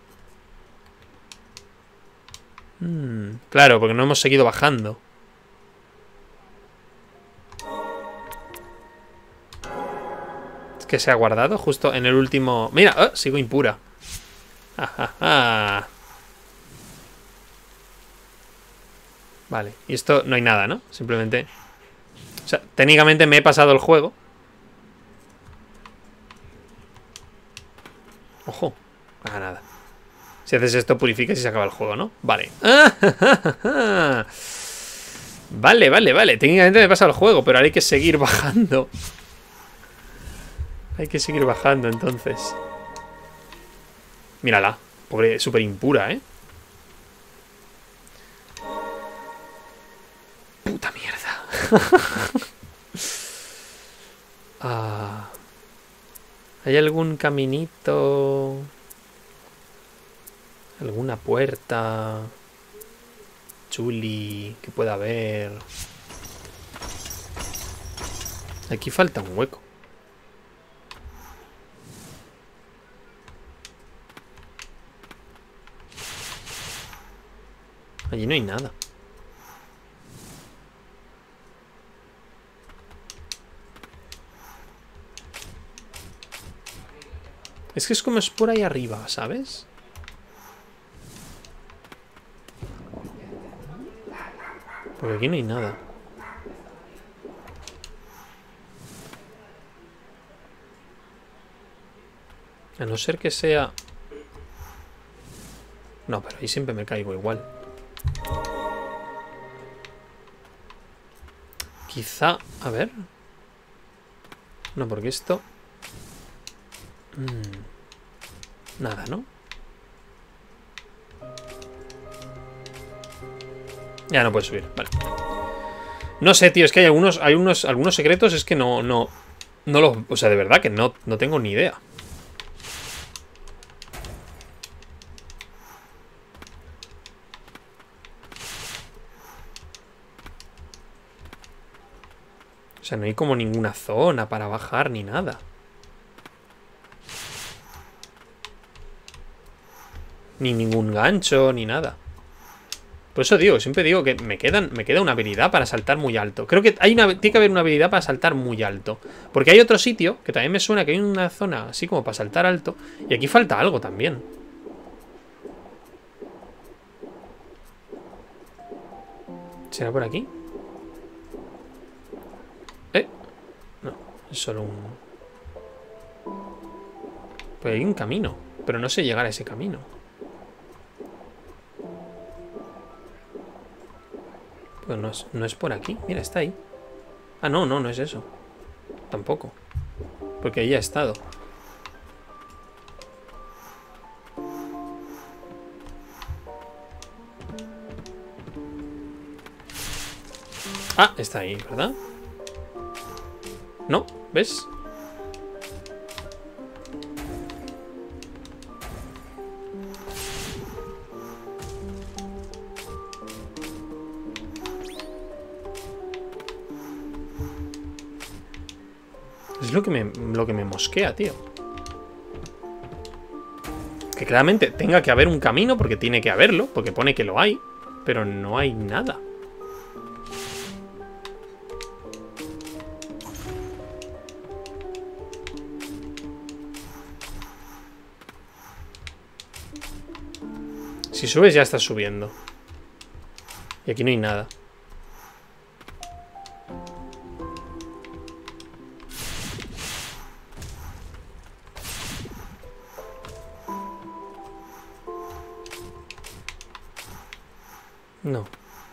Hmm, claro, porque no hemos seguido bajando. Es que se ha guardado justo en el último... Mira, oh, sigo impura. Ja, ja, ja. Vale, y esto no hay nada, ¿no? Simplemente... O sea, técnicamente me he pasado el juego. Ojo. Ah, nada. Si haces esto, purificas y se acaba el juego, ¿no? Vale. Vale, vale, vale. Técnicamente me he pasado el juego, pero ahora hay que seguir bajando. Hay que seguir bajando, entonces. Mírala. Pobre, súper impura, ¿eh? Puta mierda. Ah, ¿hay algún caminito? ¿Alguna puerta? Chuli, que pueda haber. Aquí falta un hueco. Allí no hay nada. Es que es como es por ahí arriba, ¿sabes? Porque aquí no hay nada. A no ser que sea... No, pero ahí siempre me caigo igual. Quizá... A ver... No, porque esto... Mm, nada, ¿no? Ya no puedes subir, vale. No sé, tío, es que hay algunos, hay unos, algunos secretos, es que no, no, no los, o sea, de verdad que no, no tengo ni idea. O sea, no hay como ninguna zona para bajar ni nada. Ni ningún gancho, ni nada. Por eso digo, siempre digo que me, quedan, me queda una habilidad para saltar muy alto. Creo que hay una, tiene que haber una habilidad para saltar muy alto. Porque hay otro sitio, que también me suena que hay una zona así como para saltar alto. Y aquí falta algo también. ¿Será por aquí? Eh, no, es solo un... Pues hay un camino, pero no sé llegar a ese camino. Pues no es, no es por aquí. Mira, está ahí. Ah, no, no, no es eso. Tampoco. Porque ahí ya he estado. Ah, está ahí, ¿verdad? No, ¿ves? Es lo que me, lo que me mosquea, tío. Que claramente tenga que haber un camino, porque tiene que haberlo, porque pone que lo hay, pero no hay nada. Si subes ya estás subiendo. Y aquí no hay nada. No.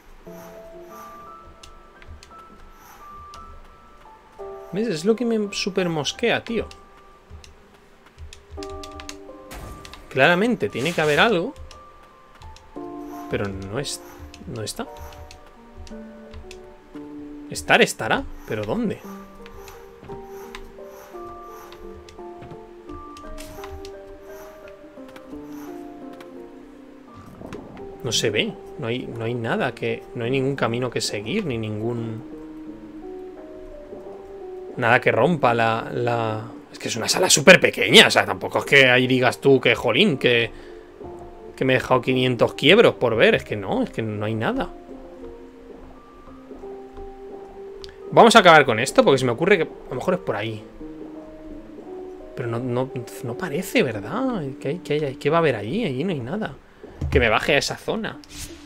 ¿Ves? Es lo que me super mosquea, tío. Claramente tiene que haber algo. Pero no es... no está. Estar estará, pero ¿dónde? No se ve. No hay, no hay nada que... No hay ningún camino que seguir, ni ningún... Nada que rompa la... la... Es que es una sala súper pequeña. O sea, tampoco es que ahí digas tú que jolín, que... Que me he dejado quinientos quiebros por ver. Es que no, es que no hay nada. Vamos a acabar con esto, porque se me ocurre que a lo mejor es por ahí. Pero no, no, no parece, ¿verdad? ¿Qué, hay, qué, hay, ¿Qué va a haber allí? Allí no hay nada. Que me baje a esa zona.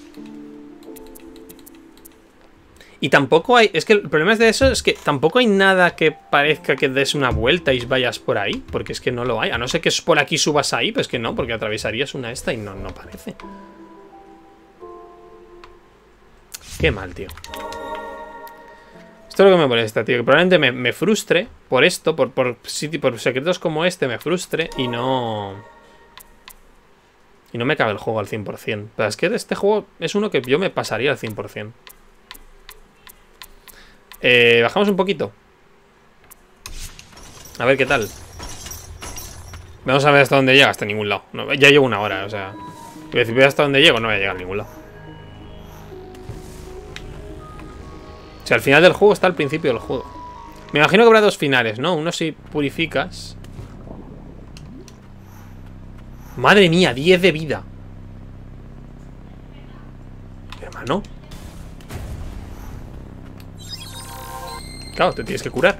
Y tampoco hay... Es que el problema de eso es que tampoco hay nada que parezca que des una vuelta y vayas por ahí. Porque es que no lo hay. A no ser que por aquí subas ahí, pues que no, porque atravesarías una esta y no, no parece. Qué mal, tío. Esto es lo que me molesta, tío. Que probablemente me, me frustre por esto, por, por, por secretos como este, me frustre y no... Y no me cabe el juego al cien por cien. Pero es que este juego es uno que yo me pasaría al cien por cien. Eh, bajamos un poquito. A ver qué tal. Vamos a ver hasta dónde llega. Hasta ningún lado. No, ya llevo una hora, o sea... Si voy hasta dónde llego, no voy a llegar a ningún lado. O sea, al final del juego está al principio del juego. Me imagino que habrá dos finales, ¿no? Uno si purificas. Madre mía, diez de vida. Hermano. Claro, te tienes que curar.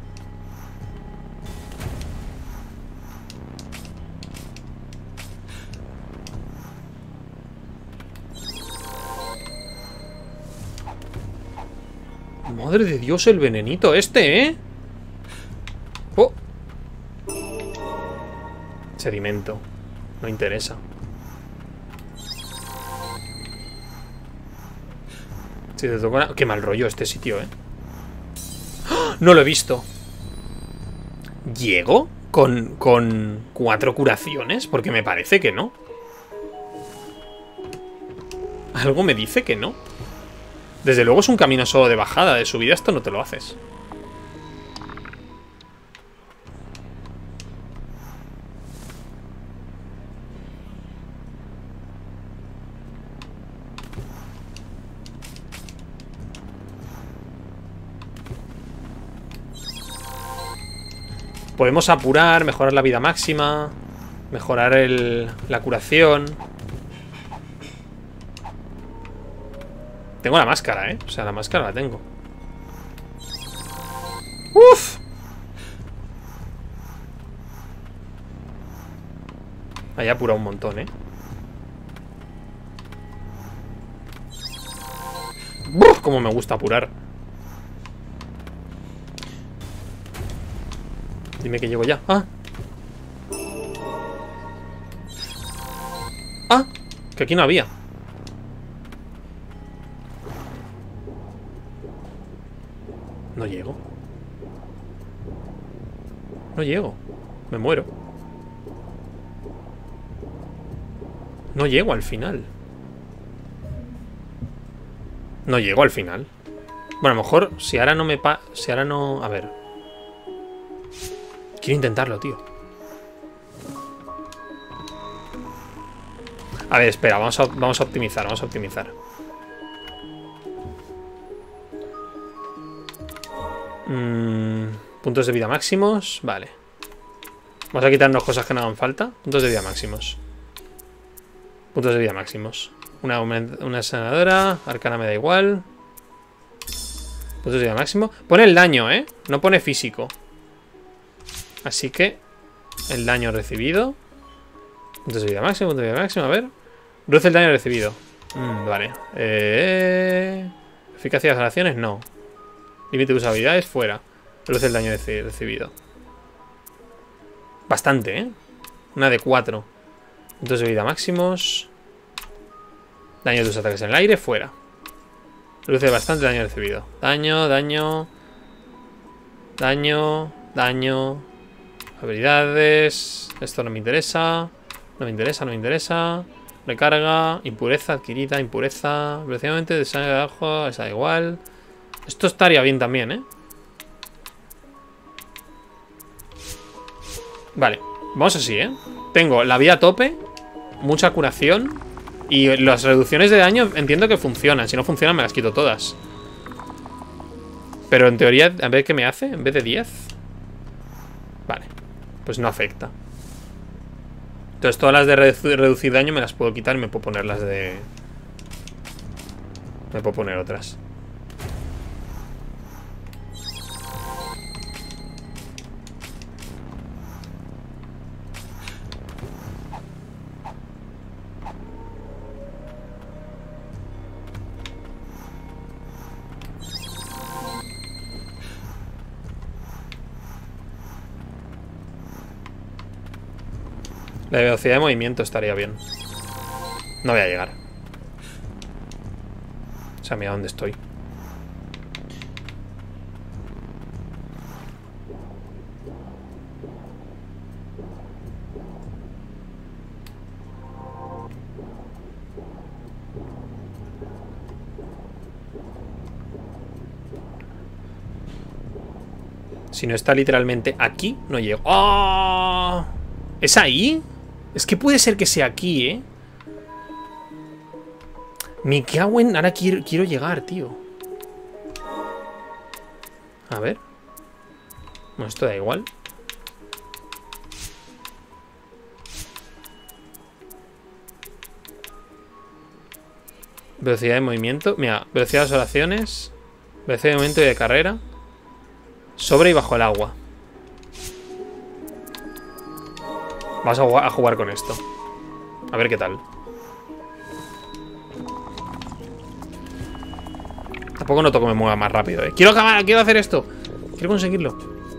Madre de Dios, el venenito este, ¿eh? Oh. Sedimento. No interesa. Si te toca una... Qué mal rollo este sitio, ¿eh? ¡Oh! No lo he visto. ¿Llego con, con cuatro curaciones? Porque me parece que no. Algo me dice que no. Desde luego es un camino solo de bajada. De subida esto no te lo haces. Podemos apurar, mejorar la vida máxima, mejorar el, la curación. Tengo la máscara, ¿eh? O sea, la máscara la tengo. ¡Uf! Ahí apura un montón, ¿eh? ¡Buf! Cómo me gusta apurar. Dime que llego ya. ¡Ah! ¡Ah! Que aquí no había. No llego. No llego. Me muero. No llego al final. No llego al final. Bueno, a lo mejor si ahora no me pa... Si ahora no... A ver. Quiero intentarlo, tío. A ver, espera, vamos a, vamos a optimizar, vamos a optimizar. Mm, puntos de vida máximos, vale. Vamos a quitarnos cosas que no hagan falta. Puntos de vida máximos. Puntos de vida máximos. Una, una sanadora, arcana me da igual. Puntos de vida máximo. Pone el daño, ¿eh? No pone físico. Así que el daño recibido. Puntos de vida máximo, puntos de vida máximo, a ver. Reduce el daño recibido. Mm, vale. Eh... Eficacia de las acciones, no. Límite de usabilidades, fuera. Reduce el daño recibido. Bastante, ¿eh? Una de cuatro. Puntos de vida máximos. Daño de tus ataques en el aire, fuera. Reduce bastante el daño recibido. Daño, daño. Daño, daño. Habilidades. Esto no me interesa. No me interesa, no me interesa. Recarga. Impureza adquirida, impureza. Velocidadmente de sangre de abajo. Esa da igual. Esto estaría bien también, ¿eh? Vale. Vamos así, ¿eh? Tengo la vida a tope. Mucha curación. Y las reducciones de daño entiendo que funcionan. Si no funcionan me las quito todas. Pero en teoría, a ver qué me hace. En vez de diez. Vale. Pues no afecta. Entonces todas las de redu reducir daño me las puedo quitar y me puedo poner las de... Me puedo poner otras. La velocidad de movimiento estaría bien. No voy a llegar. O sea, mira dónde estoy. Si no está literalmente aquí, no llego. ¡Oh! ¿Es ahí? Es que puede ser que sea aquí, ¿eh? Me cago en... Ahora quiero, quiero llegar, tío. A ver. Bueno, esto da igual. Velocidad de movimiento. Mira, velocidad de las oraciones. Velocidad de movimiento y de carrera. Sobre y bajo el agua. Vamos a jugar, a jugar con esto. A ver qué tal. Tampoco noto que me mueva más rápido, ¿eh? Quiero acabar, quiero hacer esto. Quiero conseguirlo.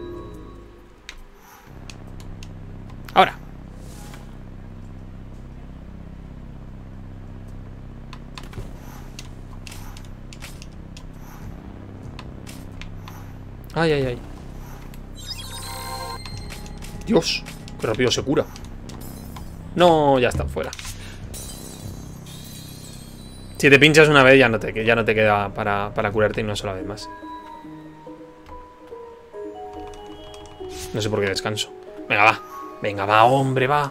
Ahora. Ay, ay, ay. Dios, qué rápido se cura. No, ya están fuera. Si te pinchas una vez ya no te, ya no te queda para, para curarte una sola vez más. No sé por qué descanso. Venga, va. Venga, va, hombre, va.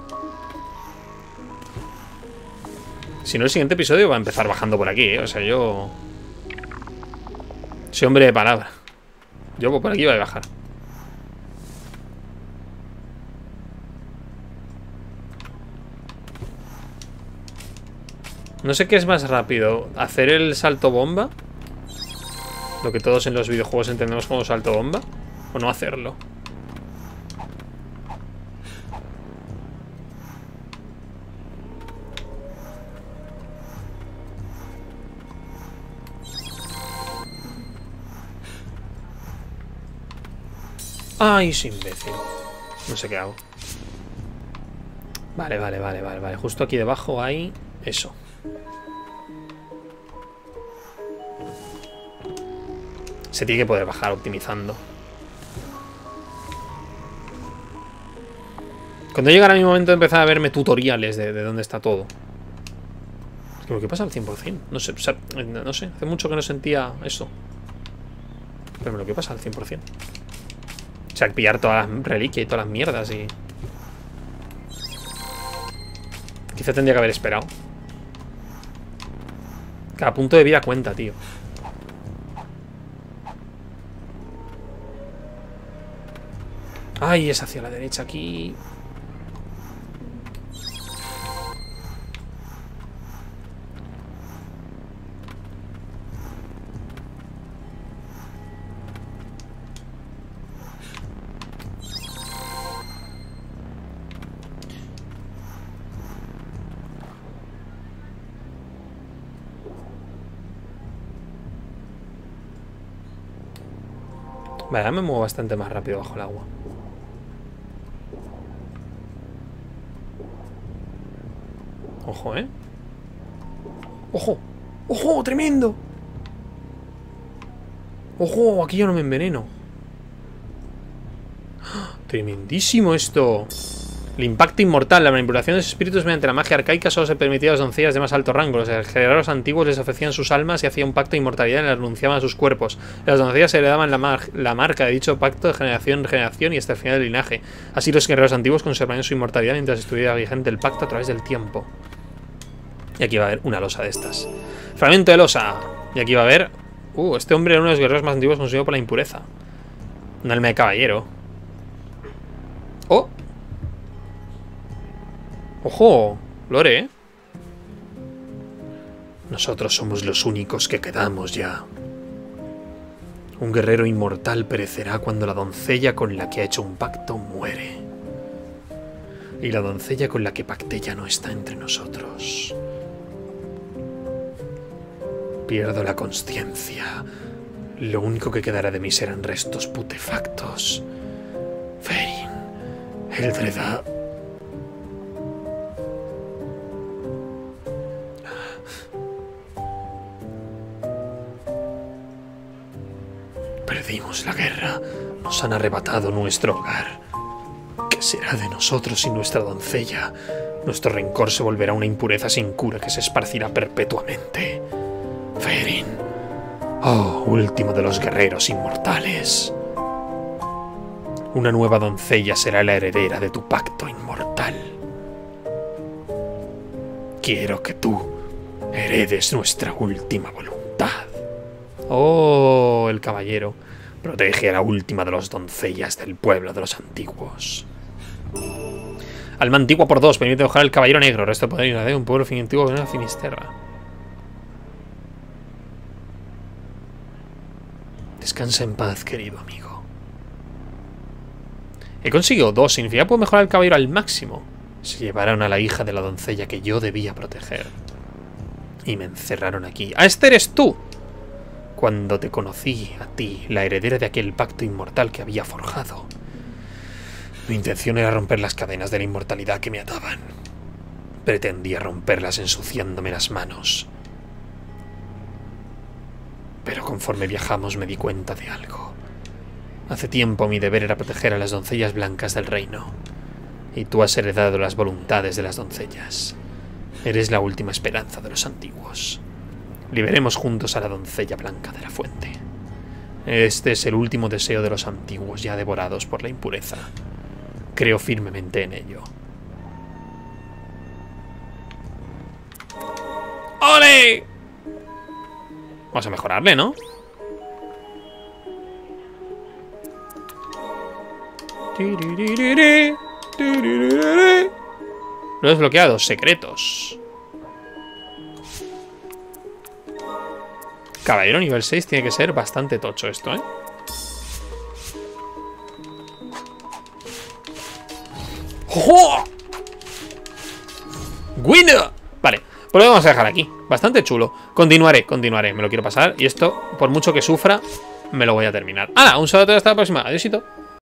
Si no, el siguiente episodio va a empezar bajando por aquí, ¿eh? O sea, yo... soy hombre de palabra. Yo por aquí voy a bajar. No sé qué es más rápido, hacer el salto bomba, lo que todos en los videojuegos entendemos como salto bomba, o no hacerlo. Ay, es imbécil. No sé qué hago. Vale, vale, vale, vale, vale. Justo aquí debajo hay eso. Se tiene que poder bajar optimizando. Cuando llegará mi momento de empezar a verme tutoriales de, de dónde está todo. Es que, ¿qué pasa al cien por cien? No sé, o sea, no sé, hace mucho que no sentía eso. Pero lo que pasa al cien por cien. O sea, pillar todas las reliquias y todas las mierdas y... Quizá tendría que haber esperado. Cada punto de vida cuenta, tío. Ay, es hacia la derecha aquí. Vale, me muevo bastante más rápido bajo el agua. Ojo, ¿eh? ¡Ojo! ¡Ojo! ¡Tremendo! ¡Ojo! Aquí yo no me enveneno. ¡Tremendísimo esto! El impacto inmortal. La manipulación de los espíritus mediante la magia arcaica solo se permitía a las doncellas de más alto rango. Los guerreros antiguos les ofrecían sus almas y hacían un pacto de inmortalidad y les renunciaban a sus cuerpos. Las doncellas heredaban la, mar la marca de dicho pacto de generación en generación y hasta el final del linaje. Así los guerreros antiguos conservarían su inmortalidad mientras estuviera vigente el pacto a través del tiempo. Y aquí va a haber una losa de estas. Fragmento de losa. Y aquí va a haber... Uh, este hombre era uno de los guerreros más antiguos consumido por la impureza. Un alma de caballero. ¡Oh! ¡Ojo! Lore, ¿eh? Nosotros somos los únicos que quedamos ya. Un guerrero inmortal perecerá cuando la doncella con la que ha hecho un pacto muere. Y la doncella con la que pacté ya no está entre nosotros. Pierdo la consciencia. Lo único que quedará de mí serán restos putefactos. Ferin, Eldreda... Perdimos la guerra. Nos han arrebatado nuestro hogar. ¿Qué será de nosotros sin nuestra doncella? Nuestro rencor se volverá una impureza sin cura que se esparcirá perpetuamente. Ferin, oh, último de los guerreros inmortales. Una nueva doncella será la heredera de tu pacto inmortal. Quiero que tú heredes nuestra última voluntad. Oh, el caballero. Protege a la última de las doncellas del pueblo de los antiguos. Alma antigua por dos. Permite dejar el caballero negro. Resto de poder de un pueblo antiguo de una Finisterra. Descansa en paz, querido amigo. He conseguido dos. Significa que puedo mejorar el caballero al máximo. Se llevaron a la hija de la doncella que yo debía proteger. Y me encerraron aquí. ¡Ah, este eres tú! Cuando te conocí a ti, la heredera de aquel pacto inmortal que había forjado. Mi intención era romper las cadenas de la inmortalidad que me ataban. Pretendía romperlas ensuciándome las manos. Pero conforme viajamos me di cuenta de algo. Hace tiempo mi deber era proteger a las doncellas blancas del reino. Y tú has heredado las voluntades de las doncellas. Eres la última esperanza de los antiguos. Liberemos juntos a la doncella blanca de la fuente. Este es el último deseo de los antiguos ya devorados por la impureza. Creo firmemente en ello. ¡Ole! Vamos a mejorarle, ¿no? Lo he desbloqueado. Secretos. Caballero nivel seis tiene que ser bastante tocho esto, ¿eh? ¡Oh! ¡Winner! Vale, pues lo vamos a dejar aquí. Bastante chulo. Continuaré, continuaré. Me lo quiero pasar. Y esto, por mucho que sufra, me lo voy a terminar. ¡Hala! Un saludo hasta la próxima. Adiósito.